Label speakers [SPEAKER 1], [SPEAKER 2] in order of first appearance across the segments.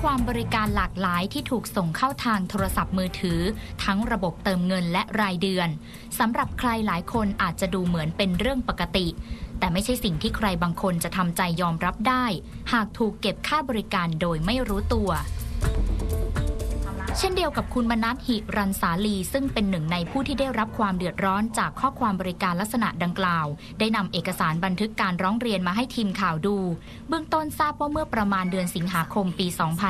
[SPEAKER 1] ความบริการหลากหลายที่ถูกส่งเข้าทางโทรศัพท์มือถือทั้งระบบเติมเงินและรายเดือนสำหรับใครหลายคนอาจจะดูเหมือนเป็นเรื่องปกติแต่ไม่ใช่สิ่งที่ใครบางคนจะทำใจยอมรับได้หากถูกเก็บค่าบริการโดยไม่รู้ตัวเช่นเดียวกับคุณมนัส หิรัญสาลีซึ่งเป็นหนึ่งในผู้ที่ได้รับความเดือดร้อนจากข้อความบริการลักษณะดังกล่าวได้นำเอกสารบันทึกการร้องเรียนมาให้ทีมข่าวดูเบื้องต้นทราบว่าเมื่อประมาณเดือนสิงหาคมปี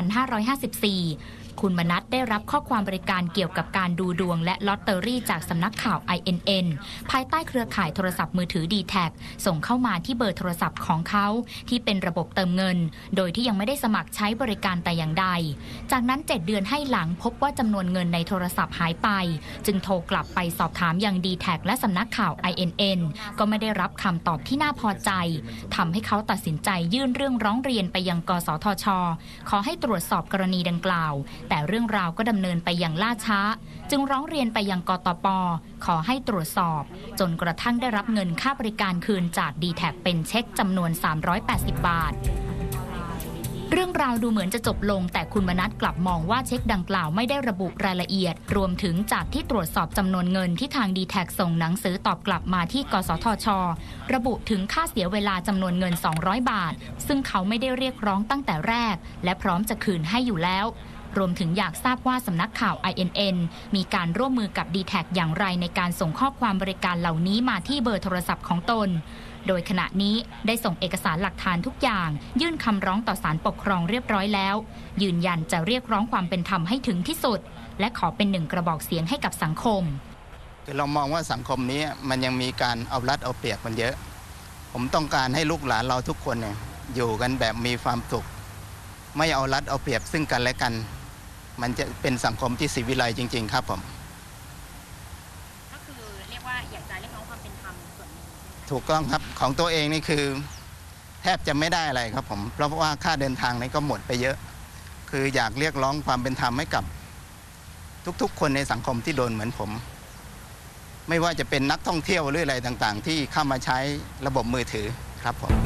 [SPEAKER 1] 2554คุณมนัสได้รับข้อความบริการเกี่ยวกับการดูดวงและลอตเตอรี่จากสำนักข่าว INN ภายใต้เครือข่ายโทรศัพท์มือถือ D-Tag ส่งเข้ามาที่เบอร์โทรศัพท์ของเขาที่เป็นระบบเติมเงินโดยที่ยังไม่ได้สมัครใช้บริการแต่อย่างใดจากนั้น7 เดือนให้หลังพบว่าจำนวนเงินในโทรศัพท์หายไปจึงโทรกลับไปสอบถามยัง D-Tag และสำนักข่าว INN ก็ไม่ได้รับคำตอบที่น่าพอใจทำให้เขาตัดสินใจยื่นเรื่องร้องเรียนไปยังกสทช.ขอให้ตรวจสอบกรณีดังกล่าวแต่เรื่องราวก็ดำเนินไปอย่างล่าช้าจึงร้องเรียนไปยังกตป.ขอให้ตรวจสอบจนกระทั่งได้รับเงินค่าบริการคืนจาก D-Tag เป็นเช็คจำนวน380 บาทเรื่องราวดูเหมือนจะจบลงแต่คุณมนัสกลับมองว่าเช็คดังกล่าวไม่ได้ระบุรายละเอียดรวมถึงจากที่ตรวจสอบจำนวนเงินที่ทาง D-Tag ส่งหนังสือตอบกลับมาที่กสทช.ระบุถึงค่าเสียเวลาจำนวนเงิน200 บาทซึ่งเขาไม่ได้เรียกร้องตั้งแต่แรกและพร้อมจะคืนให้อยู่แล้วรวมถึงอยากทราบว่าสำนักข่าว INN มีการร่วมมือกับ D-Tag อย่างไรในการส่งข้อความบริการเหล่านี้มาที่เบอร์โทรศัพท์ของตนโดยขณะนี้ได้ส่งเอกสารหลักฐานทุกอย่างยื่นคำร้องต่อศาลปกครองเรียบร้อยแล้วยืนยันจะเรียกร้องความเป็นธรรมให้ถึงที่สุดและขอเป็นหนึ่งกระบอกเสียงให้กับสังคม
[SPEAKER 2] คือเรามองว่าสังคมนี้มันยังมีการเอารัดเอาเปรียบมันเยอะผมต้องการให้ลูกหลานเราทุกคนเนี่ยอยู่กันแบบมีความสุขไม่เอารัดเอาเปรียบซึ่งกันและกันมันจะเป็นสังคมที่ศิวิไลจริงๆครับผม
[SPEAKER 1] ก็คือเรียกว่าอยากจะเรียกร้องความเป็นธรรมส่วนหนึ่ง
[SPEAKER 2] ถูกต้องครับของตัวเองนี่คือแทบจะไม่ได้อะไรครับผมเพราะว่าค่าเดินทางนี่ก็หมดไปเยอะคืออยากเรียกร้องความเป็นธรรมให้กับทุกๆคนในสังคมที่โดนเหมือนผมไม่ว่าจะเป็นนักท่องเที่ยวหรืออะไรต่างๆที่เข้ามาใช้ระบบมือถือครับผม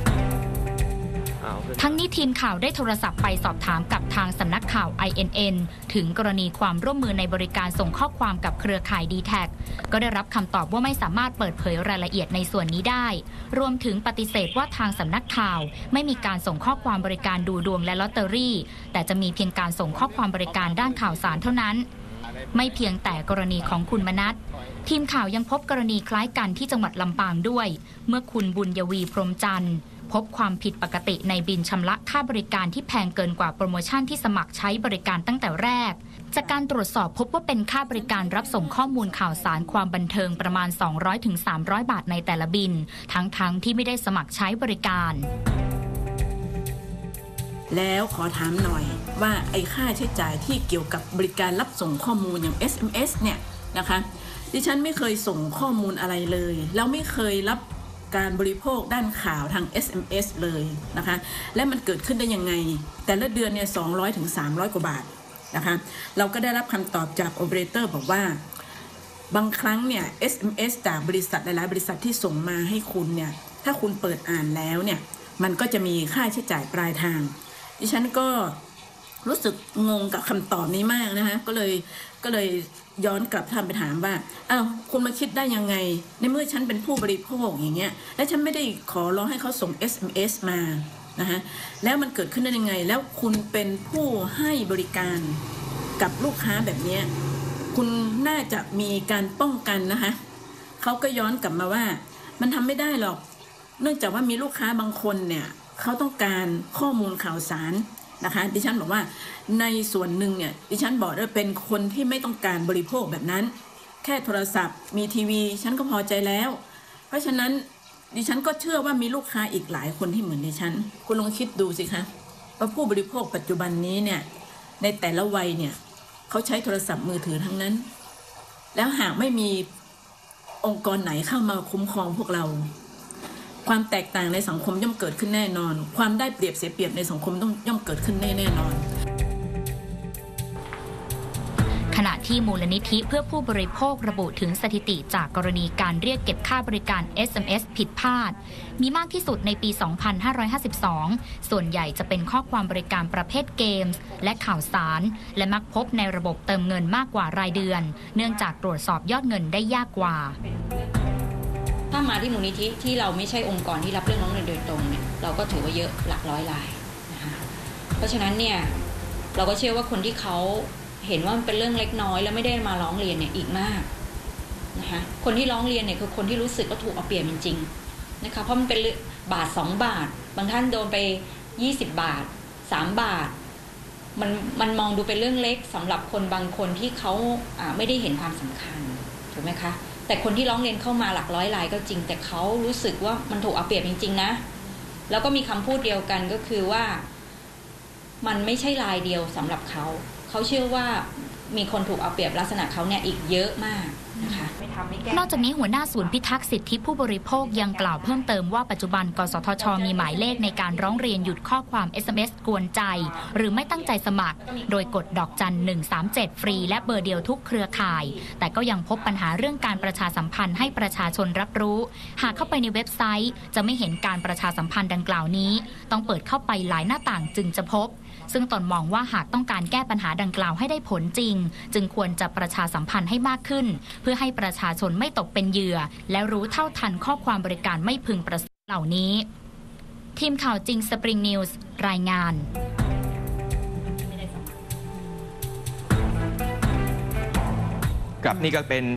[SPEAKER 1] ทั้งนี้ทีมข่าวได้โทรศัพท์ไปสอบถามกับทางสำนักข่าว INN ถึงกรณีความร่วมมือในบริการส่งข้อความกับเครือข่าย D-Tag ก็ได้รับคำตอบว่าไม่สามารถเปิดเผยรายละเอียดในส่วนนี้ได้รวมถึงปฏิเสธว่าทางสำนักข่าวไม่มีการส่งข้อความบริการดูดวงและลอตเตอรี่แต่จะมีเพียงการส่งข้อความบริการด้านข่าวสารเท่านั้นไม่เพียงแต่กรณีของคุณมนัสทีมข่าวยังพบกรณีคล้ายกันที่จังหวัดลำปางด้วยเมื่อคุณบุญยวีพรหมจันทร์พบความผิดปกติในบินชำระค่าบริการที่แพงเกินกว่าโปรโมชั่นที่สมัครใช้บริการตั้งแต่แรกจากการตรวจสอบพบว่าเป็นค่าบริการรับส่งข้อมูลข่าวสารความบันเทิงประมาณ 200-300 บาทในแต่ละบินทั้งที่ไม่ได้สมัครใช้บริการ
[SPEAKER 3] แล้วขอถามหน่อยว่าไอ้ค่าใช้จ่ายที่เกี่ยวกับบริการรับส่งข้อมูลอย่าง SMS เนี่ยนะคะดิฉันไม่เคยส่งข้อมูลอะไรเลยแล้วไม่เคยรับการบริโภคด้านข่าวทาง SMS เลยนะคะและมันเกิดขึ้นได้ยังไงแต่ละเดือนเนี่ย200-300 กว่าบาทนะคะเราก็ได้รับคำตอบจากโอเปอเรเตอร์บอกว่าบางครั้งเนี่ย SMS จากบริษัทหลายๆบริษัทที่ส่งมาให้คุณเนี่ยถ้าคุณเปิดอ่านแล้วเนี่ยมันก็จะมีค่าใช้จ่ายปลายทางดิฉันก็รู้สึกงงกับคำตอบนี้มากนะคะก็เลยย้อนกลับไปถามว่าอ้าวคุณมาคิดได้ยังไงในเมื่อฉันเป็นผู้บริโภคอย่างเงี้ยและฉันไม่ได้ขอร้องให้เขาส่ง SMS มานะคะแล้วมันเกิดขึ้นได้ยังไงแล้วคุณเป็นผู้ให้บริการกับลูกค้าแบบนี้คุณน่าจะมีการป้องกันนะคะเขาก็ย้อนกลับมาว่ามันทำไม่ได้หรอกเนื่องจากว่ามีลูกค้าบางคนเนี่ยเขาต้องการข้อมูลข่าวสารนะคะดิฉันบอกว่าในส่วนหนึ่งเนี่ยดิฉันบอกว่าเป็นคนที่ไม่ต้องการบริโภคแบบนั้นแค่โทรศัพท์มีทีวีฉันก็พอใจแล้วเพราะฉะนั้นดิฉันก็เชื่อว่ามีลูกค้าอีกหลายคนที่เหมือนดิฉันคุณลองคิดดูสิคะว่าผู้บริโภคปัจจุบันนี้เนี่ยในแต่ละวัยเนี่ยเขาใช้โทรศัพท์มือถือทั้งนั้นแล้วหากไม่มีองค์กรไหนเข้ามาคุ้มครองพวกเราความแตกต่างในสังคมย่อมเกิดขึ้นแน่นอนความได้เปรียบเสียเปรียบในสังคมต้องย่อมเกิดขึ้นแน่นอน
[SPEAKER 1] ขณณะที่มูลนิธิเพื่อผู้บริโภคระบุถึงสถิติจากกรณีการเรียกเก็บค่าบริการ SMS ผิดพลาดมีมากที่สุดในปี 2552 ส่วนใหญ่จะเป็นข้อความบริการประเภทเกมส์และข่าวสารและมักพบในระบบเติมเงินมากกว่ารายเดือนเนื่องจากตรวจสอบยอดเงินได้ยากกว่า
[SPEAKER 4] ถ้ามาที่มูลนิธิที่เราไม่ใช่องค์กรที่รับเรื่องร้องเรียนโดยตรงเนี่ยเราก็ถือว่าเยอะหลักร้อยรายนะคะเพราะฉะนั้นเนี่ยเราก็เชื่อว่าคนที่เขาเห็นว่ามันเป็นเรื่องเล็กน้อยแล้วไม่ได้มาร้องเรียนเนี่ยอีกมากนะคะคนที่ร้องเรียนเนี่ยคือคนที่รู้สึกว่าถูกเอาเปรียบจริงๆนะคะเพราะมันเป็นบาท2 บาทบางท่านโดนไป20 บาท3 บาทมันมองดูเป็นเรื่องเล็กสำหรับคนบางคนที่เขาไม่ได้เห็นความสำคัญถูกไหมคะแต่คนที่ร้องเรียนเข้ามาหลักร้อยรายก็จริงแต่เขารู้สึกว่ามันถูกเอาเปรียบจริงๆนะแล้วก็มีคำพูดเดียวกันก็คือว่ามันไม่ใช่รายเดียวสำหรับเขาเชื่อว่ามีคนถูกเอาเปรียบลักษณะเขาเนี่ยอีกเยอะมากนะคะ
[SPEAKER 1] นอกจากนี้หัวหน้าศูนย์พิทักษ์สิทธิผู้บริโภคยังกล่าวเพิ่มเติมว่าปัจจุบันกสทช.มีหมายเลขในการร้องเรียนหยุดข้อความ SMS กวนใจหรือไม่ตั้งใจสมัครโดยกดดอกจัน137ฟรีและเบอร์เดียวทุกเครือข่ายแต่ก็ยังพบปัญหาเรื่องการประชาสัมพันธ์ให้ประชาชนรับรู้หากเข้าไปในเว็บไซต์จะไม่เห็นการประชาสัมพันธ์ดังกล่าวนี้ต้องเปิดเข้าไปหลายหน้าต่างจึงจะพบซึ่งตนมองว่าหากต้องการแก้ปัญหาดังกล่าวให้ได้ผลจริงจึงควรจะประชาสัมพันธ์ให้มากขึ้นเพื่อให้ประชาชนไม่ตกเป็นเหยื่อและรู้เท่าทันข้อความบริการไม่พึงประสงค์เหล่านี้ทีมข่าวจริงสปริงนิวส์รายงาน
[SPEAKER 5] ครับนี่ก็เป็น